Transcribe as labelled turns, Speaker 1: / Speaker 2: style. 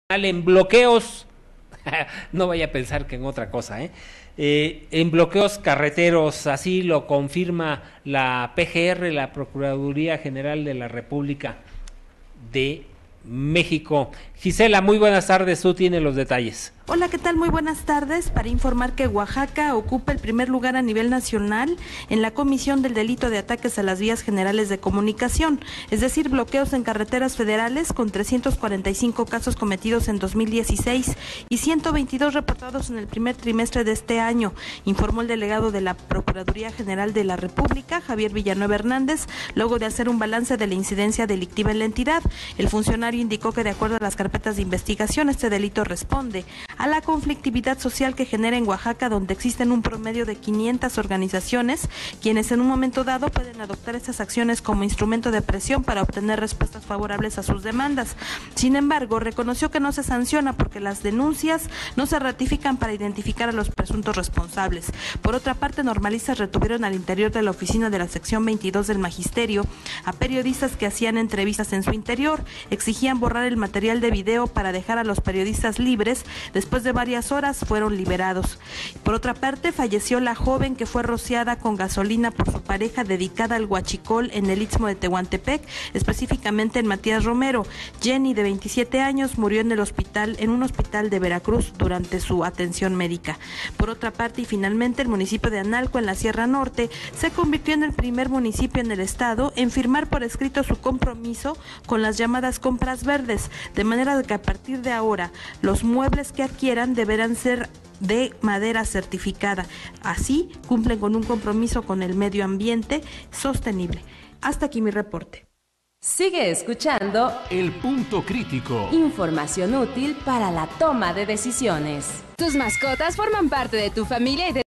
Speaker 1: en bloqueos, no vaya a pensar que en otra cosa, en bloqueos carreteros, así lo confirma la PGR, la Procuraduría General de la República de México. Gisela, muy buenas tardes, tú tienes los detalles.
Speaker 2: Hola, ¿qué tal? Muy buenas tardes. Para informar que Oaxaca ocupa el primer lugar a nivel nacional en la comisión del delito de ataques a las vías generales de comunicación, es decir, bloqueos en carreteras federales, con 345 casos cometidos en 2016 y 122 reportados en el primer trimestre de este año, informó el delegado de la Procuraduría General de la República, Javier Villanueva Hernández, luego de hacer un balance de la incidencia delictiva en la entidad. El funcionario indicó que de acuerdo a las carpetas de investigación, este delito responde a la conflictividad social que genera en Oaxaca, donde existen un promedio de 500 organizaciones, quienes en un momento dado pueden adoptar estas acciones como instrumento de presión para obtener respuestas favorables a sus demandas. Sin embargo, reconoció que no se sanciona porque las denuncias no se ratifican para identificar a los presuntos responsables. Por otra parte, normalistas retuvieron al interior de la oficina de la sección 22 del Magisterio a periodistas que hacían entrevistas en su interior, exigían borrar el material de video para dejar a los periodistas libres. Después de varias horas fueron liberados. Por otra parte, falleció la joven que fue rociada con gasolina por su pareja dedicada al huachicol en el Istmo de Tehuantepec, específicamente en Matías Romero. Jenny, de 27 años, murió en un hospital de Veracruz durante su atención médica. Por otra parte, y finalmente, el municipio de Analco, en la Sierra Norte, se convirtió en el primer municipio en el estado en firmar por escrito su compromiso con las llamadas compras verdes, de manera que a partir de ahora los muebles que adquieran deberán ser de madera certificada. Así cumplen con un compromiso con el medio ambiente sostenible. Hasta aquí mi reporte.
Speaker 3: Sigue escuchando
Speaker 4: El Punto Crítico.
Speaker 3: Información útil para la toma de decisiones.
Speaker 5: Tus mascotas forman parte de tu familia y de